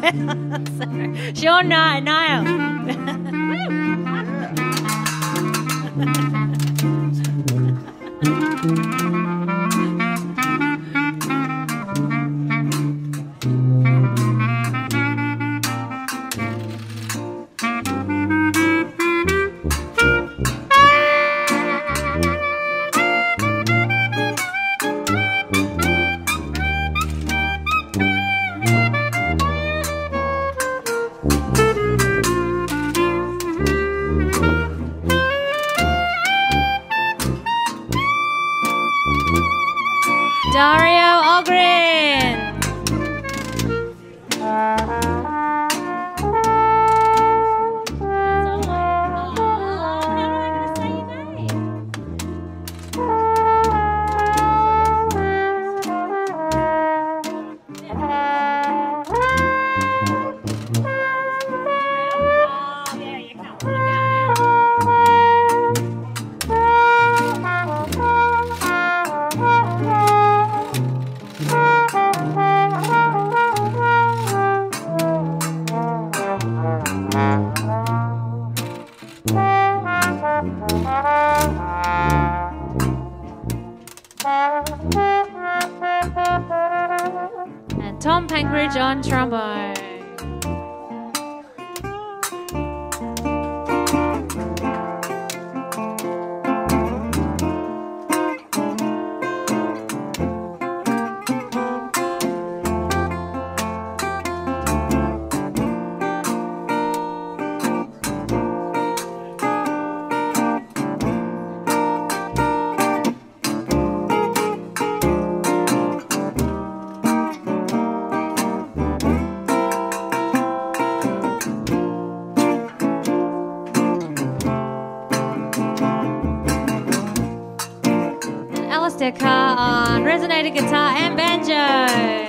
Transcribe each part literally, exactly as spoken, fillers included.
Sorry. Sean Nihill. Dario, Ogrin. And Tom Panckridge on trombone. Alastair Carr on Resonator guitar and banjo.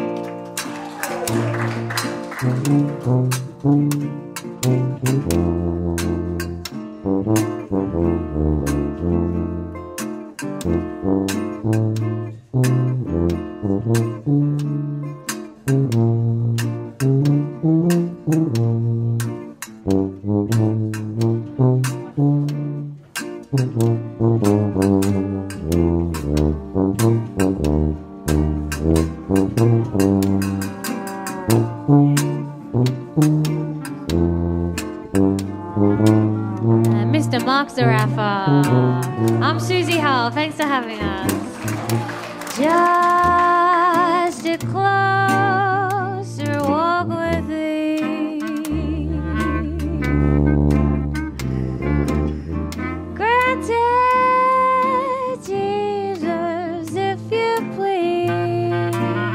And Mister Mark Zerafa. I'm Susy Hull. Thanks for having us. Just a closer walk with thee. Granted, Jesus, if you please.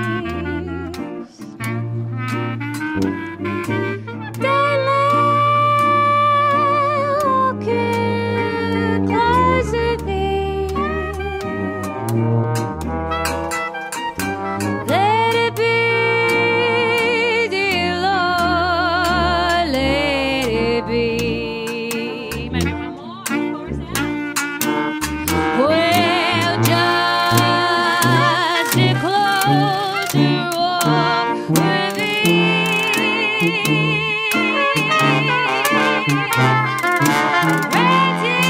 Daylight walking close with thee. Let it be, dear Lord, let it be. Maybe one more chorus out. Well, just a closer walk with thee. Granted,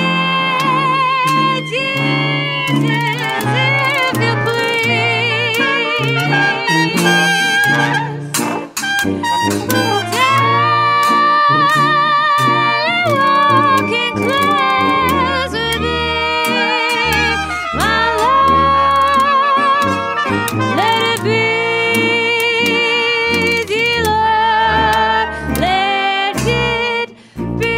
Jesus, if you please. Walking close with thee, my Lord, let it be, dear Lord, let it be.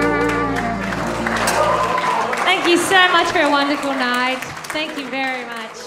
Thank you so much for a wonderful night. Thank you very much.